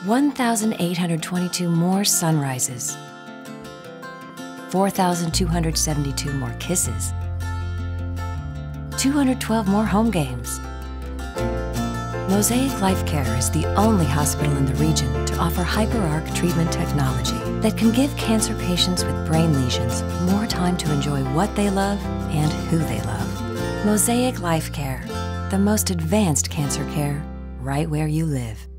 1,822 more sunrises, 4,272 more kisses, 212 more home games. Mosaic Life Care is the only hospital in the region to offer HyperArc treatment technology that can give cancer patients with brain lesions more time to enjoy what they love and who they love. Mosaic Life Care, the most advanced cancer care right where you live.